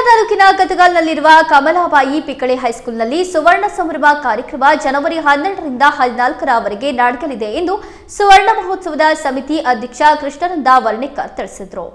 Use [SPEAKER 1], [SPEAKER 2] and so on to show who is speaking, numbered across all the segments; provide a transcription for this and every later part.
[SPEAKER 1] ತಾಲೂಕಿನ ಕತಗಾಲ್ನಲ್ಲಿರುವ ಕಮಲಾಬಾಯಿ ಪಿಕಳೆ ಹೈಸ್ಕೂಲ್ನಲ್ಲಿ ಸುವರ್ಣ ಸಂಭ್ರಮ ಕಾರ್ಯಕ್ರಮ ಜನವರಿ 12ರಿಂದ 14ರವರೆಗೆ ನಡೆಯಲಿದೆ ಎಂದು ಸುವರ್ಣ ಮಹೋತ್ಸವದ ಸಮಿತಿ ಅಧ್ಯಕ್ಷ ಕೃಷ್ಣಾನಂದ ವರ್ಣೇಕರ್ ತಿಳಿಸಿದರು.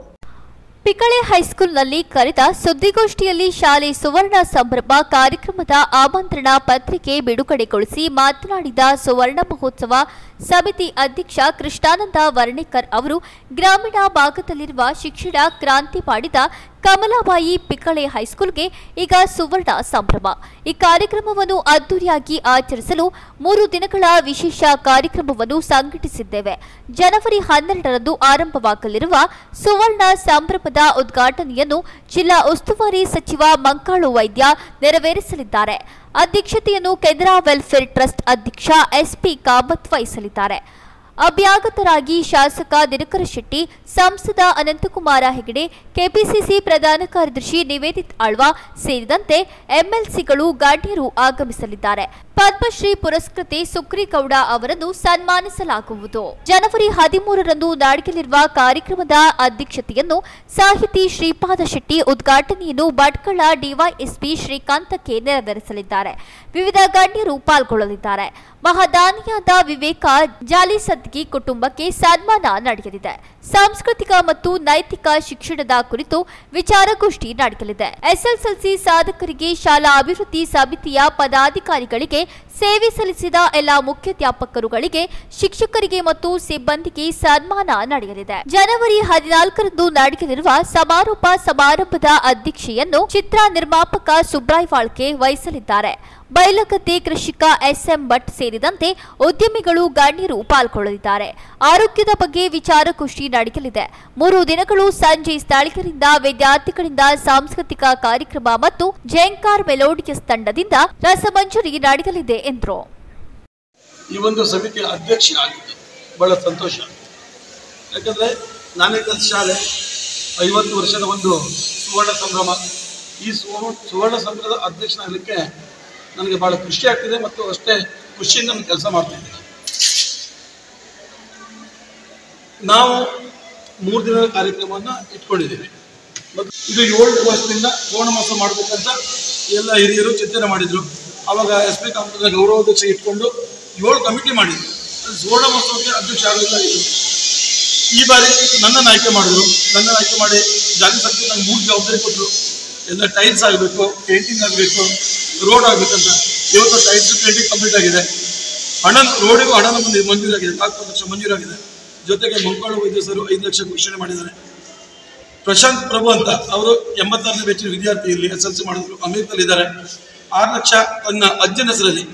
[SPEAKER 1] ಪಿಕಳೆ ಹೈಸ್ಕೂಲ್ನಲ್ಲಿ ಕರೆದ ಸುದ್ದಿಗೋಷ್ಠಿಯಲ್ಲಿ ಶಾಲೆ ಸುವರ್ಣ ಸಂಭ್ರಮ ಕಾರ್ಯಕ್ರಮದ ಆಮಂತ್ರಣ ಪತ್ರಿಕೆ ಬಿಡುಗಡೆಗೊಳಿಸಿ ಮಾತನಾಡಿದ ಸುವರ್ಣ ಮಹೋತ್ಸವ ಸಮಿತಿ ಅಧ್ಯಕ್ಷ ಕೃಷ್ಣಾನಂದ ವರ್ಣೇಕರ್ ಅವರು ಗ್ರಾಮೀಣ ಭಾಗದಲ್ಲಿರುವ ಶಿಕ್ಷಣ ಕ್ರಾಂತಿ ಮಾಡಿದ ಕಮಲಾಬಾಯಿ ಪಿಕಳೆ ಹೈಸ್ಕೂಲ್ಗೆ ಈಗ ಸುವರ್ಣ ಸಂಭ್ರಮ. ಈ ಕಾರ್ಯಕ್ರಮವನ್ನು ಅದ್ದೂರಿಯಾಗಿ ಆಚರಿಸಲು 3 ದಿನಗಳ ವಿಶೇಷ ಕಾರ್ಯಕ್ರಮವನ್ನು ಸಂಘಟಿಸಿದ್ದೇವೆ. ಜನವರಿ 12ರಂದು ಆರಂಭವಾಗಲಿರುವ ಸುವರ್ಣ ಸಂಭ್ರಮದ ಉದ್ಘಾಟನೆಯನ್ನು ಜಿಲ್ಲಾ ಉಸ್ತುವಾರಿ ಸಚಿವ ಮಂಕಾಳು ವೈದ್ಯ ನೆರವೇರಿಸಲಿದ್ದಾರೆ. ಅಧ್ಯಕ್ಷತೆಯನ್ನು ಕೆನರಾ ವೆಲ್ಫೇರ್ ಟ್ರಸ್ಟ್ ಅಧ್ಯಕ್ಷ ಎಸ್ಪಿ ಕಾಮತ್ ವಹಿಸಲಿದ್ದಾರೆ. ಅಭ್ಯಾಗತರಾಗಿ ಶಾಸಕ ದಿನಕರ ಶೆಟ್ಟಿ, ಸಂಸದ ಅನಂತಕುಮಾರ ಹೆಗಡೆ, ಕೆಪಿಸಿಸಿ ಪ್ರಧಾನ ಕಾರ್ಯದರ್ಶಿ ನಿವೇದಿತ್ ಆಳ್ವ ಸೇರಿದಂತೆ ಎಂಎಲ್ಸಿಗಳು ಗಣ್ಯರು ಆಗಮಿಸಲಿದ್ದಾರೆ. ಪದ್ಮಶ್ರೀ ಪುರಸ್ಕೃತೆ ಸುಕ್ರೀಗೌಡ ಅವರನ್ನು ಸನ್ಮಾನಿಸಲಾಗುವುದು. ಜನವರಿ 13ರಂದು ನಡೆಯಲಿರುವ ಕಾರ್ಯಕ್ರಮದ ಅಧ್ಯಕ್ಷತೆಯನ್ನು ಸಾಹಿತಿ ಶ್ರೀಪಾದ ಶೆಟ್ಟಿ, ಉದ್ಘಾಟನೆಯನ್ನು ಭಟ್ಕಳ ಡಿವೈಎಸ್ಪಿ ಶ್ರೀಕಾಂತಕ್ಕೆ ನೆರವೇರಿಸಲಿದ್ದಾರೆ. ವಿವಿಧ ಗಣ್ಯರು ಪಾಲ್ಗೊಳ್ಳಲಿದ್ದಾರೆ. ಮಹಾದಾನಿಯಾದ ವಿವೇಕ ಜಾಲಿಸದ್ಗಿ ಕುಟುಂಬಕ್ಕೆ ಸನ್ಮಾನ ನಡೆಯಲಿದೆ. ಸಾಂಸ್ಕೃತಿಕ ಮತ್ತು ನೈತಿಕ ಶಿಕ್ಷಣದ ಕುರಿತು ವಿಚಾರಗೋಷ್ಠಿ ನಡೆಯಲಿದೆ. ಎಸ್ಎಸ್ಎಲ್ಸಿ ಸಾಧಕರಿಗೆ ಶಾಲಾ ಅಭಿವೃದ್ಧಿ ಸಮಿತಿಯ ಪದಾಧಿಕಾರಿಗಳಿಗೆ, ಸೇವೆ ಸಲ್ಲಿಸಿದ ಎಲ್ಲ ಮುಖ್ಯಾಧ್ಯಾಪಕರುಗಳಿಗೆ, ಶಿಕ್ಷಕರಿಗೆ ಮತ್ತು ಸಿಬ್ಬಂದಿಗೆ ಸನ್ಮಾನ ನಡೆಯಲಿದೆ. ಜನವರಿ 14ರಂದು ನಡೆಯಲಿರುವ ಸಮಾರೋಪ ಸಮಾರಂಭದ ಅಧ್ಯಕ್ಷತೆಯನ್ನು ಚಿತ್ರ ನಿರ್ಮಾಪಕ ಸುಬ್ರಾಯ್ ವಾಳ್ಕೆ ವಹಿಸಲಿದ್ದಾರೆ. ಬೈಲಗದ್ದೆ ಕೃಷಿಕ ಎಸ್ಎಂ ಭಟ್ ಸೇರಿದಂತೆ ಉದ್ಯಮಿಗಳು ಗಣ್ಯರು ಪಾಲ್ಗೊಳ್ಳಲಿದ್ದಾರೆ. ಆರೋಗ್ಯದ ಬಗ್ಗೆ ವಿಚಾರಗೋಷ್ಠಿ ನಡೆಯಲಿದೆ. 3 ದಿನಗಳು ಸಂಜೆ ಸ್ಥಳೀಯರಿಂದ, ವಿದ್ಯಾರ್ಥಿಗಳಿಂದ ಸಾಂಸ್ಕೃತಿಕ ಕಾರ್ಯಕ್ರಮ ಮತ್ತು ಜೇಂಕಾರ್ ಮೆಲೋಡಿಯಸ್ ತಂಡದಿಂದ ರಸಮಂಜರಿ ನಡೆಯಲಿದೆ ಎಂದರು.
[SPEAKER 2] ಈ ಒಂದು ಸಮಿತಿಯ ಅಧ್ಯಕ್ಷ ಆಗಿದ್ದು ಬಹಳ ಸಂತೋಷ. ಯಾಕಂದ್ರೆ ನಾನೇ ಕಲಿತ ಶಾಲೆ 50 ವರ್ಷದ ಒಂದು ಸುವರ್ಣ ಸಂಭ್ರಮ. ಈ ಸುವರ್ಣ ಸಂಭ್ರಮದ ಅಧ್ಯಕ್ಷನಾಗಲಿಕ್ಕೆ ನನಗೆ ಬಹಳ ಖುಷಿ ಆಗ್ತಿದೆ ಮತ್ತು ಅಷ್ಟೇ ಖುಷಿಯಿಂದ ನಾನು ಕೆಲಸ ಮಾಡ್ತಾ ಇದ್ದೀನಿ. ನಾವು 3 ದಿನದ ಕಾರ್ಯಕ್ರಮವನ್ನು ಇಟ್ಕೊಂಡಿದ್ದೀವಿ. ಮತ್ತು ಇದು 7 ವರ್ಷದಿಂದ ಸುವರ್ಣ ಮಹೋತ್ಸವ ಮಾಡಬೇಕಂತ ಎಲ್ಲ ಹಿರಿಯರು ಚಿಂತನೆ ಮಾಡಿದರು. ಆವಾಗ ಎಸ್ ಪಿ ಕಾಮತ್ ಗೌರವಾಧ್ಯಕ್ಷ ಇಟ್ಕೊಂಡು 7 ಕಮಿಟಿ ಮಾಡಿದ್ರು. ಸುವರ್ಣ ಮಹೋತ್ಸವಕ್ಕೆ ಅಧ್ಯಕ್ಷ ಆಗಲಿಲ್ಲ. ಈ ಬಾರಿ ನನ್ನನ್ನು ಆಯ್ಕೆ ಮಾಡಿದ್ರು. ನನ್ನನ್ನು ಆಯ್ಕೆ ಮಾಡಿ ಜಾತಿ ಸಂಖ್ಯೆ ನನಗೆ 3 ಜವಾಬ್ದಾರಿ ಕೊಟ್ಟರು. ಎಲ್ಲ ಟೈಲ್ಸ್ ಆಗಬೇಕು, ಪೇಂಟಿಂಗ್ ಆಗಬೇಕು, ರೋಡ್ ಆಗಬೇಕಂತ. ಇವತ್ತು ಟೈಲ್ಸ್ ಪೇಂಟಿಂಗ್ ಕಂಪ್ಲೀಟ್ ಆಗಿದೆ. ರೋಡಿಗೂ ಹಣ ಮಂಜೂರಾಗಿದೆ, 40 ಲಕ್ಷ ಮಂಜೂರಾಗಿದೆ. ಜೊತೆಗೆ ಮಂಕಾಳು ವೈದ್ಯ ಸರ್ 5 ಲಕ್ಷ ಘೋಷಣೆ ಮಾಡಿದ್ದಾರೆ. ಪ್ರಶಾಂತ್ ಪ್ರಭು ಅಂತ ಅವರು 86ನೇ ಬ್ಯಾಚಿನ ವಿದ್ಯಾರ್ಥಿ, ಇಲ್ಲಿ SLC ಮಾಡಿದ್ರು, ಅಮೆರಿಕದಲ್ಲಿದ್ದಾರೆ. 6 ಲಕ್ಷ ತನ್ನ ಅಜ್ಜನ ಹೆಸರಲ್ಲಿ,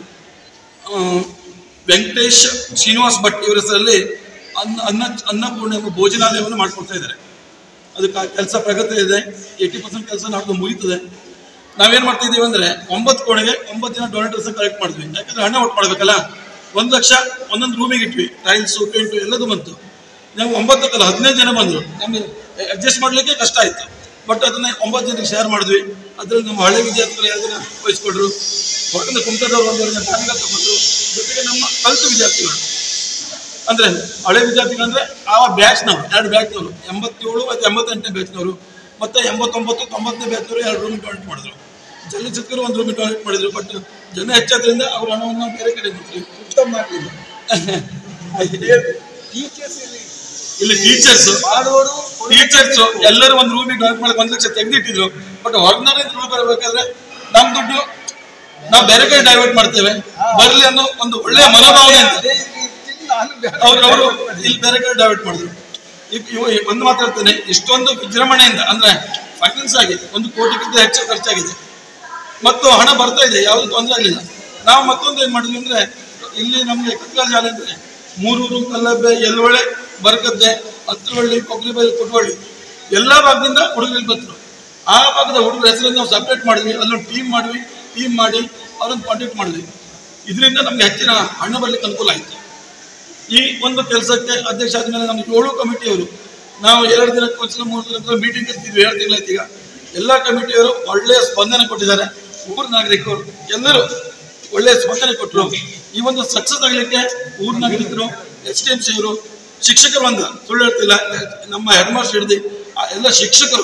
[SPEAKER 2] ವೆಂಕಟೇಶ್ ಶ್ರೀನಿವಾಸ್ ಭಟ್ ಇವರ ಹೆಸರಲ್ಲಿ ಅನ್ನಪೂರ್ಣ ಎಂಬ ಭೋಜನಾಲಯವನ್ನು ಮಾಡಿಕೊಡ್ತಾ ಇದ್ದಾರೆ. ಅದಕ್ಕೆ ಕೆಲಸ ಪ್ರಗತಿ ಇದೆ. 80% ಕೆಲಸ ನಾಡ್ದು ಮುಗಿತದೆ. ನಾವೇನು ಮಾಡ್ತಾ ಇದ್ದೀವಿ ಅಂದರೆ 9 ಕೋಣೆಗೆ 9 ಜನ ಡೊನೇಟರ್ಸ್ ಕಲೆಕ್ಟ್ ಮಾಡಿದ್ವಿ. ಯಾಕಂದ್ರೆ ಹಣ ಒಟ್ಟು ಮಾಡಬೇಕಲ್ಲ. 1 ಲಕ್ಷ ಒಂದೊಂದು ರೂಮಿಗೆ ಇಟ್ವಿ. ಟೈಲ್ಸು, ಪೇಂಟು ಎಲ್ಲದೂ ಬಂತು. ನಾವು 9 15 ಜನ ಬಂದರು. ನಮಗೆ ಅಡ್ಜಸ್ಟ್ ಮಾಡಲಿಕ್ಕೆ ಕಷ್ಟ ಆಯಿತು. ಬಟ್ ಅದನ್ನ 9 ಜನಕ್ಕೆ ಶೇರ್ ಮಾಡಿದ್ವಿ. ಅದರಲ್ಲಿ ನಮ್ಮ ಹಳೆ ವಿದ್ಯಾರ್ಥಿಗಳು 2 ಜನ ವಹಿಸ್ಕೊಟ್ರು. ಹೊರಗಿಂದ ಕುಮಟದವ್ರು 1 2 ಜನ ದಾನಿಗ ತಗೊಂಡ್ರು. ಜೊತೆಗೆ ನಮ್ಮ ಕಲಿತ ವಿದ್ಯಾರ್ಥಿಗಳು ಅಂದರೆ ಹಳೆ ವಿದ್ಯಾರ್ಥಿಗಳು ಅಂದರೆ ಆ ಬ್ಯಾಚ್ನವರು 2 ಬ್ಯಾಚ್ನವರು 87 ಮತ್ತು 88ನೇ ಬ್ಯಾಚ್ನವರು ಮತ್ತು 89 90ನೇ ಬ್ಯಾಚ್ನವರು 2 ರೂಮ್ ಡೊನೇಟ್ ಮಾಡಿದ್ರು. ಜಲಚಿತ್ರರು 1 ರೂಮ್ ಡೊನೇಟ್ ಮಾಡಿದ್ರು. ಬಟ್ ಜನ ಹೆಚ್ಚಾದ್ರಿಂದ ಅವ್ರ ಹಣವನ್ನು ಬೇರೆ ಕಡೆ ಕೊಟ್ಟರು. ಉತ್ತಮ ಮಾಡಲಿಲ್ಲ. ಇಲ್ಲಿ ಟೀಚರ್ಸು ಎಲ್ಲರೂ 1 ರೂಮಿಗೆ ಡೊನೇಟ್ ಮಾಡಿ 1 ಲಕ್ಷ ತೆಗೆದಿಟ್ಟಿದ್ರು. ಬಟ್ ಹೊರಗಿನವರೇ ರೂಮ್ ಬರಬೇಕಾದ್ರೆ ನಮ್ಮ ದುಡ್ಡು ನಾವು ಬೇರೆ ಕಡೆ ಡೈವರ್ಟ್ ಮಾಡ್ತೇವೆ, ಬರಲಿ ಅನ್ನೋ ಒಂದು ಒಳ್ಳೆಯ ಮನೋಭಾವನೆ ಅಂತ ಅವರು ಇಲ್ಲಿ ಬೇರೆ ಕಡೆ ಡೈವರ್ಟ್ ಮಾಡಿದ್ರು. ಒಂದು ಮಾತಾಡ್ತೇನೆ, ಇಷ್ಟೊಂದು ವಿಜೃಂಭಣೆಯಿಂದ ಅಂದ್ರೆ ಫೈನಾನ್ಸ್ ಆಗಿ 1 ಕೋಟಿಗಿಂತ ಹೆಚ್ಚು ಖರ್ಚಾಗಿದೆ ಮತ್ತು ಹಣ ಬರ್ತಾ ಇದೆ, ಯಾವುದು ತೊಂದರೆ ಆಗಲಿಲ್ಲ. ನಾವು ಮತ್ತೊಂದು ಏನು ಮಾಡಿದ್ವಿ ಅಂದರೆ, ಇಲ್ಲಿ ನಮಗೆ ಕತ್ಕಾಲ್ ಶಾಲೆ ಅಂದರೆ ಮೂರೂರು, ಕಲ್ಲಬ್ಬೆ, ಯಲವಳೆ, ಬರಗದ್ದೆ, ಹತ್ರವಳ್ಳಿ, ಕೊಕ್ರಿಬೈಲು, ಕೊಟ್ವಳ್ಳಿ ಎಲ್ಲ ಭಾಗದಿಂದ ಹುಡುಗರು ಬಂದರು. ಆ ಭಾಗದ ಹುಡುಗರ ಹೆಸರನ್ನು ನಾವು ಸಪ್ರೇಟ್ ಮಾಡಿದ್ವಿ. ಅಲ್ಲೊಂದು ಟೀಮ್ ಮಾಡಿ ಅವರನ್ನು ಕಾಂಟ್ಯಾಕ್ಟ್ ಮಾಡಿದ್ವಿ. ಇದರಿಂದ ನಮಗೆ ಹೆಚ್ಚಿನ ಹಣ ಬರಲಿಕ್ಕೆ ಅನುಕೂಲ ಆಯಿತು. ಈ ಒಂದು ಕೆಲಸಕ್ಕೆ ಅಧ್ಯಕ್ಷ ಆದಮೇಲೆ ನಮ್ಗೆ 7 ಕಮಿಟಿಯವರು ನಾವು 2 ದಿನಕ್ಕೆ ಒಂದ್ಸಲ 3 ದಿನಕ್ಕೆ ಮೀಟಿಂಗ್ ಇರ್ತಿದ್ವಿ. 2 ತಿಂಗಳಾಯ್ತು. ಈಗ ಎಲ್ಲ ಕಮಿಟಿಯವರು ಒಳ್ಳೆಯ ಸ್ಪಂದನೆ ಕೊಟ್ಟಿದ್ದಾರೆ. ಊರ ನಾಗರಿಕರು ಎಲ್ಲರೂ ಒಳ್ಳೆಯ ಸ್ಪಂದನೆ ಕೊಟ್ಟರು. ಈ ಒಂದು ಸಕ್ಸಸ್ ಆಗಲಿಕ್ಕೆ ಊರ ನಾಗರಿಕರು, STMC ಅವರು, ಶಿಕ್ಷಕರು, ಒಂದು ಸುಳ್ಳು ಹೇಳ್ತಿಲ್ಲ, ನಮ್ಮ ಹೆಡ್ ಮಾಸ್ಟರ್ ಹಿಡಿದು ಎಲ್ಲ ಶಿಕ್ಷಕರು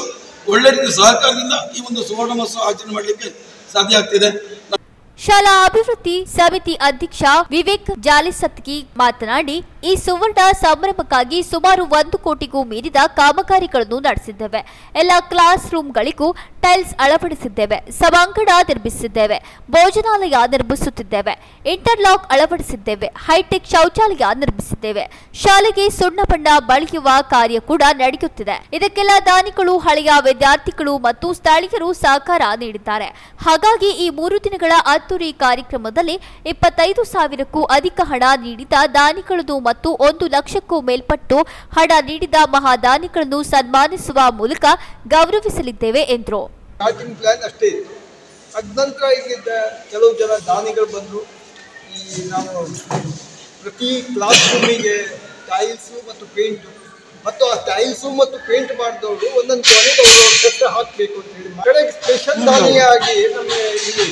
[SPEAKER 2] ಒಳ್ಳೆ ರೀತಿಯ ಸಹಕಾರದಿಂದ ಈ ಒಂದು ಸುವರ್ಣ ಮಹೋತ್ಸವ ಆಚರಣೆ ಮಾಡಲಿಕ್ಕೆ ಸಾಧ್ಯ ಆಗ್ತಿದೆ.
[SPEAKER 1] ಶಾಲಾ ಅಭಿವೃದ್ಧಿ ಸಮಿತಿ ಅಧ್ಯಕ್ಷ ವಿವೇಕ್ ಜಾಲಿಸತ್ಗಿ ಮಾತನಾಡಿ, ಈ ಸುವರ್ಣ ಸಂಭ್ರಮಕ್ಕಾಗಿ ಸುಮಾರು 1 ಕೋಟಿಗೂ ಮೀರಿದ ಕಾಮಗಾರಿಗಳನ್ನು ನಡೆಸಿದ್ದೇವೆ. ಎಲ್ಲ ಕ್ಲಾಸ್ ರೂಮ್ಗಳಿಗೂ ಟೈಲ್ಸ್ ಅಳವಡಿಸಿದ್ದೇವೆ, ಸಭಾಂಗಣ ನಿರ್ಮಿಸಿದ್ದೇವೆ, ಭೋಜನಾಲಯ ನಿರ್ಮಿಸುತ್ತಿದ್ದೇವೆ, ಇಂಟರ್ಲಾಕ್ ಅಳವಡಿಸಿದ್ದೇವೆ, ಹೈಟೆಕ್ ಶೌಚಾಲಯ ನಿರ್ಮಿಸಿದ್ದೇವೆ, ಶಾಲೆಗೆ ಸುಣ್ಣ ಬಣ್ಣ ಬಳಿಯುವ ಕಾರ್ಯ ಕೂಡ ನಡೆಯುತ್ತಿದೆ. ಇದಕ್ಕೆಲ್ಲ ದಾನಿಗಳು, ಹಳೆಯ ವಿದ್ಯಾರ್ಥಿಗಳು ಮತ್ತು ಸ್ಥಳೀಯರು ಸಹಕಾರ ನೀಡಿದ್ದಾರೆ. ಹಾಗಾಗಿ ಈ 3 ದಿನಗಳ ಅದ್ದೂರಿ ಕಾರ್ಯಕ್ರಮದಲ್ಲಿ 25,000ಕ್ಕೂ ಅಧಿಕ ಹಣ ನೀಡಿದ ದಾನಿಗಳನ್ನು ಮತ್ತು 1 ಲಕ್ಷಕ್ಕೂ ಮೇಲ್ಪಟ್ಟು ಹಣ ನೀಡಿದ ಮಹಾದಾನಿಗಳನ್ನು ಸನ್ಮಾನಿಸುವ ಮೂಲಕ ಗೌರವಿಸಲಿದ್ದೇವೆ ಎಂದರು.
[SPEAKER 3] ಸ್ಟಾರ್ಟಿಂಗ್ ಪ್ಲಾನ್ ಅಷ್ಟೇ ಇತ್ತು. ಅದ ನಂತರ ಈಗ ಕೆಲವು ಜನ ದಾನಿಗಳು ಬಂದರು. ಈ ನಾವು ಪ್ರತಿ ಕ್ಲಾಸ್ ರೂಮಿಗೆ ಟೈಲ್ಸು ಮತ್ತು ಪೇಂಟು ಮತ್ತು ಆ ಟೈಲ್ಸು ಮತ್ತು ಪೇಂಟ್ ಮಾಡಿದವರು ಒಂದೊಂದು ಕೊನೆಗೆ ಅವರು ಕಷ್ಟ ಹಾಕಬೇಕು ಅಂತ ಹೇಳಿ ಕಡೆಗೆ ಸ್ಪೆಷಲ್ ದಾನಿಯಾಗಿ ನಮಗೆ ಇಲ್ಲಿ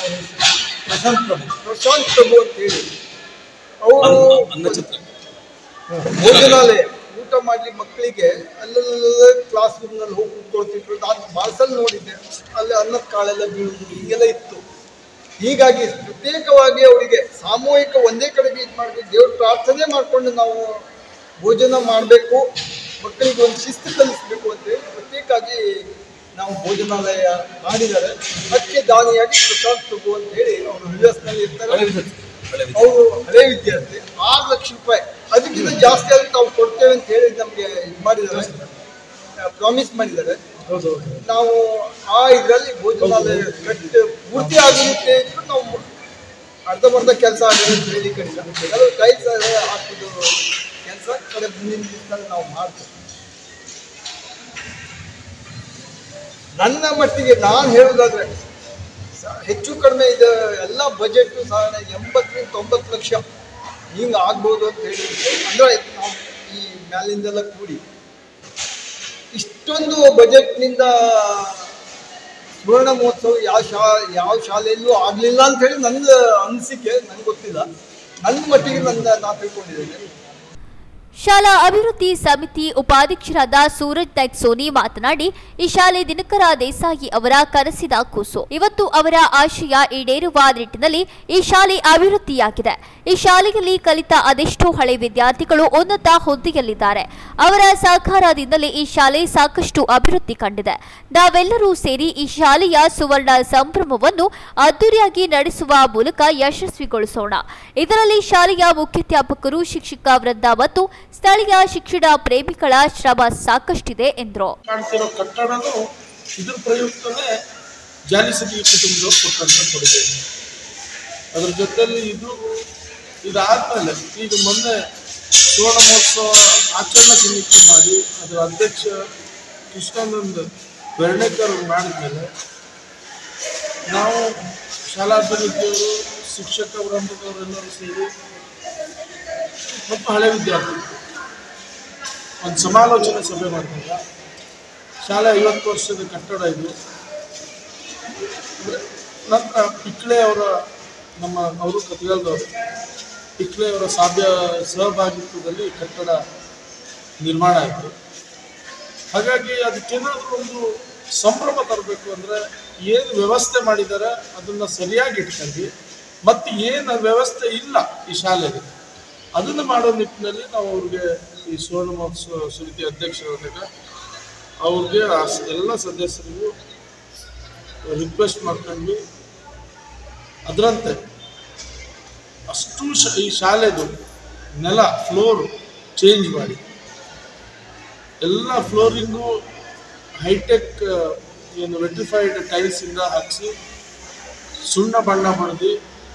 [SPEAKER 3] ಪ್ರಶಾಂತ್ ಪ್ರಭು ಅಂತ ಹೇಳಿ ಅವರು ಭೋಜನಾಲಯ ಊಟ ಮಾಡಲಿ ಮಕ್ಕಳಿಗೆ ಅಲ್ಲೆಲ್ಲ ಕ್ಲಾಸ್ ರೂಮ್ನಲ್ಲಿ ಹೋಗಿ ಕೂತ್ಕೊಳ್ತಿದ್ರು. ನಾನು ಬಾಲ್ಸಲ್ಲಿ ನೋಡಿದ್ದೆ, ಅಲ್ಲಿ ಅನ್ನದ ಕಾಳೆಲ್ಲ ಬೀಳುವುದು ಹೀಗೆಲ್ಲ ಇತ್ತು. ಹೀಗಾಗಿ ಪ್ರತ್ಯೇಕವಾಗಿ ಅವರಿಗೆ ಸಾಮೂಹಿಕ ಒಂದೇ ಕಡೆಗೆ ಇದು ಮಾಡಬೇಕು, ದೇವ್ರ ಪ್ರಾರ್ಥನೆ ಮಾಡಿಕೊಂಡು ನಾವು ಭೋಜನ ಮಾಡಬೇಕು, ಮಕ್ಕಳಿಗೆ ಒಂದು ಶಿಸ್ತು ಕಲಿಸಬೇಕು ಅಂತೇಳಿ ಪ್ರತ್ಯೇಕವಾಗಿ ನಾವು ಭೋಜನಾಲಯ ಮಾಡಿದ್ದಾರೆ. ಅದಕ್ಕೆ ದಾನಿಯಾಗಿ ಪ್ರಶಾಂತ್ ಪ್ರಭು ಅಂತ ಹೇಳಿ ಅವರು ಯುಎಸ್ನಲ್ಲಿ ಇರ್ತಾರೆ. ಅವರು ಹಳೆ ವಿದ್ಯಾರ್ಥಿ. 6 ಲಕ್ಷ ರೂಪಾಯಿ ಅದಕ್ಕಿಂತ ಜಾಸ್ತಿ ಆದ್ರೆ ನಾವು ಕೊಡ್ತೇವೆ ಅಂತ ಹೇಳಿ ನಮಗೆ ಇದು ಮಾಡಿದ್ದಾರೆ, ಪ್ರಾಮಿಸ್ ಮಾಡಿದ್ದಾರೆ. ನಾವು ಆ ಇದರಲ್ಲಿ ಭೋಜನಾಲಯ ಪೂರ್ತಿ ಆಗುತ್ತೆ ಇಟ್ಟು ನಾವು ಅರ್ಧಂಬರ್ಧ ಕೆಲಸ ಆಗಿದೆ ಅಂತ ಹೇಳಿ ಕಡಿಮೆ ಕೆಲವು ಟೈಲ್ಸ್ ಹಾಕೋದು ಕೆಲಸ ಕಡೆ ಮುಂದಿನ ದಿವಸದಲ್ಲಿ ನಾವು ಮಾಡ್ತೇವೆ. ನನ್ನ ಮಟ್ಟಿಗೆ ನಾನು ಹೇಳೋದಾದ್ರೆ ಹೆಚ್ಚು ಕಡಿಮೆ ಇದು ಎಲ್ಲ ಬಜೆಟ್ಟು ಸಾಧಾರಣ 80-90 ಲಕ್ಷ ಹಿಂಗೆ ಆಗ್ಬೋದು ಅಂತ ಹೇಳಿ. ಅಂದರೆ ನಾವು ಈ ಮ್ಯಾಲಿಂದೆಲ್ಲ ಕೂಡಿ ಇಷ್ಟೊಂದು ಬಜೆಟ್ನಿಂದ ಸುವರ್ಣ ಮಹೋತ್ಸವ ಯಾವ ಶಾಲೆಯಲ್ಲೂ ಆಗಲಿಲ್ಲ ಅಂತ ಹೇಳಿ ನನ್ನ ಅನಿಸಿಕೆ. ನನಗೆ ಗೊತ್ತಿಲ್ಲ, ನನ್ನ ಮಟ್ಟಿಗೆ ನಾನು ತಿಳ್ಕೊಂಡಿದ್ದೇನೆ.
[SPEAKER 1] ಶಾಲಾ ಅಭಿವೃದ್ಧಿ ಸಮಿತಿ ಉಪಾಧ್ಯಕ್ಷರಾದ ಸೂರಜ್ ನಾಯ್ಕ್ ಸೋನಿ ಮಾತನಾಡಿ, ಈ ಶಾಲೆ ದಿನಕರ ದೇಸಾಯಿ ಅವರ ಕನಸಿನ ಕೂಸು. ಇವತ್ತು ಅವರ ಆಶಯ ಈಡೇರುವ ನಿಟ್ಟಿನಲ್ಲಿ ಈ ಶಾಲೆ ಅಭಿವೃದ್ಧಿಯಾಗಿದೆ. ಈ ಶಾಲೆಯಲ್ಲಿ ಕಲಿತ ಅದೆಷ್ಟೋ ಹಳೆ ವಿದ್ಯಾರ್ಥಿಗಳು ಉನ್ನತ ಹುದ್ದೆಯಲ್ಲಿದ್ದಾರೆ. ಅವರ ಸಹಕಾರದಿಂದಲೇ ಈ ಶಾಲೆ ಸಾಕಷ್ಟು ಅಭಿವೃದ್ಧಿ ಕಂಡಿದೆ. ನಾವೆಲ್ಲರೂ ಸೇರಿ ಈ ಶಾಲೆಯ ಸುವರ್ಣ ಸಂಭ್ರಮವನ್ನು ಅದ್ದೂರಿಯಾಗಿ ನಡೆಸುವ ಮೂಲಕ ಯಶಸ್ವಿಗೊಳಿಸೋಣ. ಇದರಲ್ಲಿ ಶಾಲೆಯ ಮುಖ್ಯಾಧ್ಯಾಪಕರು, ಶಿಕ್ಷಕ ವೃಂದ ಮತ್ತು ಸ್ಥಳೀಯ ಶಿಕ್ಷಣ ಪ್ರೇಮಿಗಳ ಶ್ರಮ ಸಾಕಷ್ಟಿದೆ ಎಂದರು.
[SPEAKER 2] ಕಟ್ಟಡನು ಇದ್ರ ಪ್ರಯುಕ್ತನೇ ಜಾಲಿಸತಿ ಕುಟುಂಬದವರು ಕೊಟ್ಟಂತ ಕೊಡುಗೆ. ಅದ್ರ ಜೊತೆಯಲ್ಲಿ ಇದಾದ್ಮೇಲೆ ಈಗ ಮೊನ್ನೆ ಸುವರ್ಣ ಮಹೋತ್ಸವ ಆಚರಣಾ ಸಮಿತಿ ಮಾಡಿ ಅದರ ಅಧ್ಯಕ್ಷ ಕೃಷ್ಣಾನಂದ್ ಬೆರ್ಣೇಕರ್ ಮಾಡಿದ್ಮೇಲೆ ನಾವು ಶಾಲಾಭಿವೃದ್ಧಿಯವರು, ಶಿಕ್ಷಕ ವೃಂದದವರೆಲ್ಲರೂ ಸೇರಿ ಮತ್ತು ಹಳೆ ವಿದ್ಯಾರ್ಥಿ ಒಂದು ಸಮಾಲೋಚನೆ ಸಭೆ ಮಾಡಿದಾಗ ಶಾಲೆ 50 ವರ್ಷದ ಕಟ್ಟಡ ಇದು. ನಂತರ ಪಿಕ್ಳೆ ಅವರ ಅವರು ಕತ್ಗಾಲದವರು ಪಿಕ್ಳೆ ಅವರ ಸಹಭಾಗಿತ್ವದಲ್ಲಿ ಕಟ್ಟಡ ನಿರ್ಮಾಣ ಆಯಿತು. ಹಾಗಾಗಿ ಅದಕ್ಕೇನಾದರೂ ಒಂದು ಸಂಭ್ರಮ ತರಬೇಕು ಅಂದರೆ ಏನು ವ್ಯವಸ್ಥೆ ಮಾಡಿದ್ದಾರೆ ಅದನ್ನು ಸರಿಯಾಗಿ ಇಟ್ಕೊಂಡು ಮತ್ತು ಏನು ವ್ಯವಸ್ಥೆ ಇಲ್ಲ ಈ ಶಾಲೆಗೆ ಅದನ್ನು ಮಾಡೋ ನಿಟ್ಟಿನಲ್ಲಿ ನಾವು ಅವ್ರಿಗೆ ಈ ಸುವರ್ಣ ಮಹೋತ್ಸವ ಸಮಿತಿ ಅಧ್ಯಕ್ಷರಾದಾಗ ಅವ್ರಿಗೆ ಎಲ್ಲ ಸದಸ್ಯರಿಗೂ ರಿಕ್ವೆಸ್ಟ್ ಮಾಡ್ಕೊಂಡ್ವಿ. ಅದರಂತೆ ಅಷ್ಟು ಈ ಶಾಲೆದು ನೆಲ ಫ್ಲೋರ್ ಚೇಂಜ್ ಮಾಡಿ ಎಲ್ಲ ಫ್ಲೋರಿಂಗು ಹೈಟೆಕ್ ಏನು ವೆಟ್ರಿಫೈಡ್ ಟೈಲ್ಸಿಂದ ಹಾಕಿಸಿ ಸುಣ್ಣ ಬಣ್ಣ ಮಾಡಿದ್ವಿ.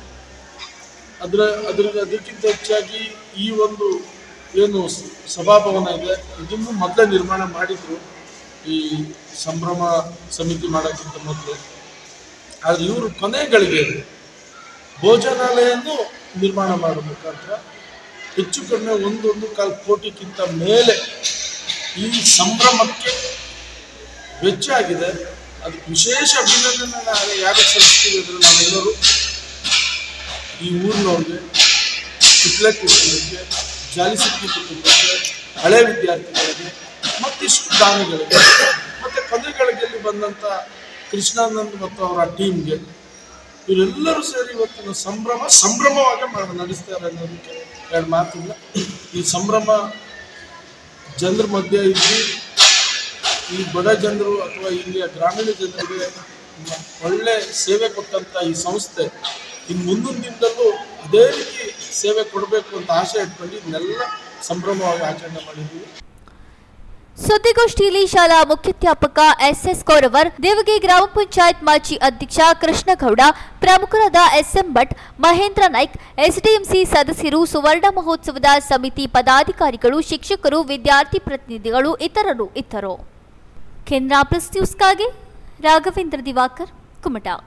[SPEAKER 2] ಅದಕ್ಕಿಂತ ಹೆಚ್ಚಾಗಿ ಈ ಒಂದು ಏನು ಸಭಾಭವನ ಇದೆ ಇದನ್ನು ಮೊದಲೇ ನಿರ್ಮಾಣ ಮಾಡಿದ್ರು ಈ ಸಂಭ್ರಮ ಸಮಿತಿ ಮಾಡೋಕ್ಕಿಂತ ಮೊದಲು. ಆದರೆ ಇವರು ಕೊನೆಗಳಿಗೆ ಭೋಜನಾಲಯನ್ನು ನಿರ್ಮಾಣ ಮಾಡೋ ಮುಖಾಂತರ ಹೆಚ್ಚು ಕಡಿಮೆ 1.25 ಕೋಟಿಗಿಂತ ಮೇಲೆ ಈ ಸಂಭ್ರಮಕ್ಕೆ ವೆಚ್ಚ ಆಗಿದೆ. ಅದಕ್ಕೆ ವಿಶೇಷ ಅಭಿನಂದನೆ ಯಾರಿಗೆ ಸಲ್ಲಿಸ್ತೀವಿ ಅಂದರೆ ನಾವೆಲ್ಲರೂ ಈ ಊರಿನವ್ರಿಗೆ, ಪಿಕ್ಲೆ ಕುಟುಂಬಕ್ಕೆ, ಜಾಲಿಸತಿ ಕುಟುಂಬಕ್ಕೆ, ಹಳೆ ವಿದ್ಯಾರ್ಥಿಗಳಿಗೆ ಮತ್ತಿಷ್ಟು ದಾನಿಗಳಿಗೆ ಮತ್ತೆ ಕಲಿಗಳಿಗೆ ಬಂದಂತ ಕೃಷ್ಣಾನಂದ್ ಮತ್ತು ಅವರ ಟೀಮ್ಗೆ ಇವರೆಲ್ಲರೂ ಸೇರಿ ಇವತ್ತಿನ ಸಂಭ್ರಮವಾಗಿ ನಡೆಸ್ತಾರೆ ಅನ್ನೋದಕ್ಕೆ ಎರಡು ಮಾತಿಲ್ಲ. ಈ ಸಂಭ್ರಮ ಜನರ ಮಧ್ಯೆ ಇದ್ದು ಈ ಬಡ ಜನರು ಅಥವಾ ಇಲ್ಲಿಯ ಗ್ರಾಮೀಣ ಜನರಿಗೆ ಒಳ್ಳೆ ಸೇವೆ ಕೊಟ್ಟಂತ ಈ ಸಂಸ್ಥೆ ಇನ್ನು ಮುಂದಿನ ದಿನದಲ್ಲೂ ಅದೇ ರೀತಿ ಸೇವೆ ಕೊಡಬೇಕು ಅಂತ ಆಸೆ ಇಟ್ಕೊಂಡು ಇದನ್ನೆಲ್ಲ ಸಂಭ್ರಮವಾಗಿ ಆಚರಣೆ ಮಾಡಿದ್ದೀವಿ.
[SPEAKER 1] ಸುದ್ದಿಗೋಷ್ಠಿಯಲ್ಲಿ ಶಾಲಾ ಮುಖ್ಯಾಧ್ಯಾಪಕ ಎಸ್ಎಸ್ ಕೋರವರ್, ದೇವಗಿ ಗ್ರಾಮ ಪಂಚಾಯತ್ ಮಾಜಿ ಅಧ್ಯಕ್ಷ ಕೃಷ್ಣಗೌಡ, ಪ್ರಮುಖರಾದ ಎಸ್ಎಂ ಭಟ್, ಮಹೇಂದ್ರ ನಾಯ್ಕ್, ಎಸ್ಡಿಎಂಸಿ ಸದಸ್ಯರು, ಸುವರ್ಣ ಮಹೋತ್ಸವದ ಸಮಿತಿ ಪದಾಧಿಕಾರಿಗಳು, ಶಿಕ್ಷಕರು, ವಿದ್ಯಾರ್ಥಿ ಪ್ರತಿನಿಧಿಗಳು ಇತರರು ಇದ್ದರು. ಕೆನರಾ ಪ್ಲಸ್ ನ್ಯೂಸ್ಗಾಗಿ ರಾಘವೇಂದ್ರ ದಿವಾಕರ್, ಕುಮಟಾ.